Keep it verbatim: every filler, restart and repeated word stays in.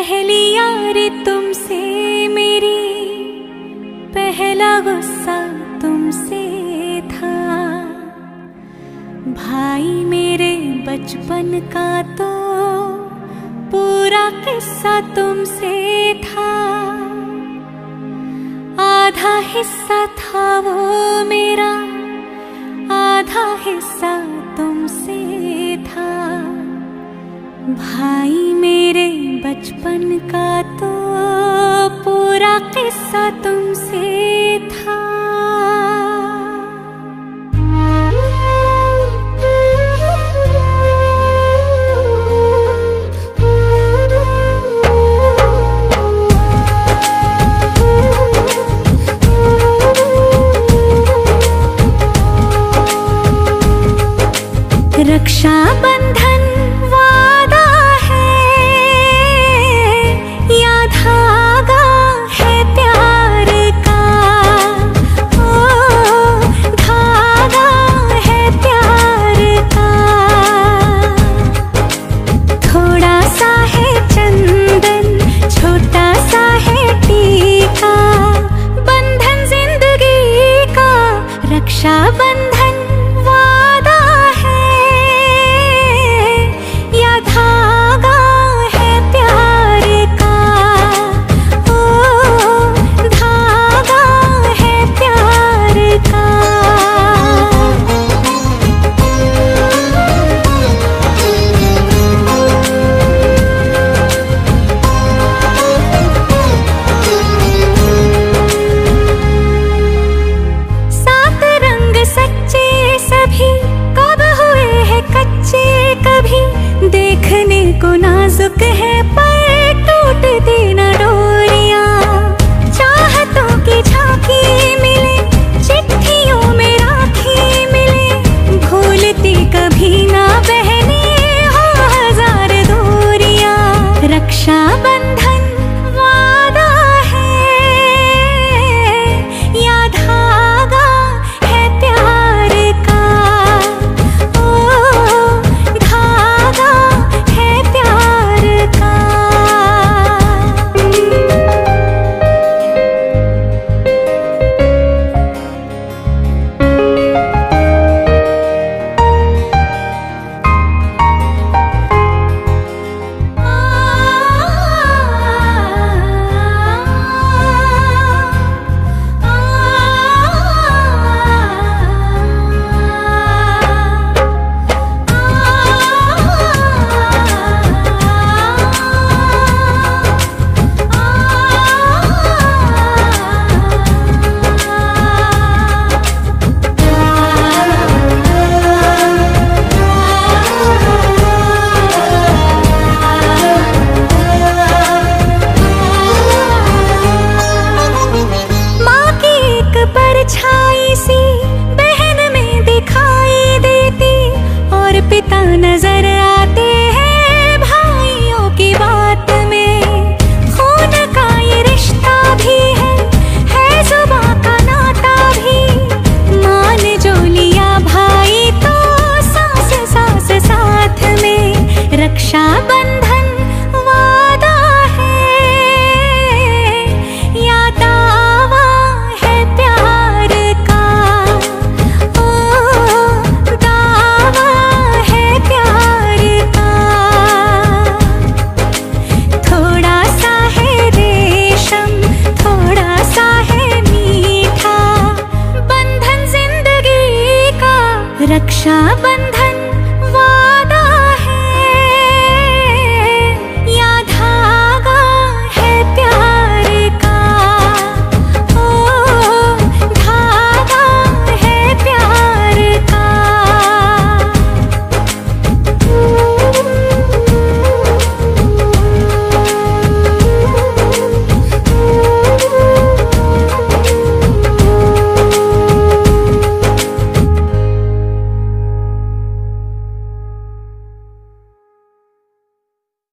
पहली यारी तुमसे मेरी, पहला गुस्सा तुमसे था। भाई मेरे बचपन का तो पूरा किस्सा तुमसे था। आधा हिस्सा था वो मेरा, आधा हिस्सा तुमसे था। भाई मेरे बचपन का तो पूरा किस्सा तुमसे था। रक्षा बंधन वादा है या धागा है प्यार का। ओ धागा है प्यार का। थोड़ा सा है चंदन, छोटा सा है टीका। बंधन जिंदगी का रक्षा बंधन को नाजुक है पर टूटती न डोरियां। चाहतों की झांकी मिले, चिट्ठियों में राखी मिले। भूलती कभी ना बहने हो हजार दूरियां। रक्षा बंधन वादा है या धागा है प्यार का। ओ धागा छाई सी बहन में दिखाई देती और पिता नजर आते हैं भाइयों की बात में। खून का ये रिश्ता भी है, है जुबां का नाता भी। मान जो लिया भाई तो सास सास साथ में। रक्षा बंधन वादा है या दावा है प्यार का। थोड़ा सा है रेशम, थोड़ा सा है मीठा। बंधन जिंदगी का रक्षा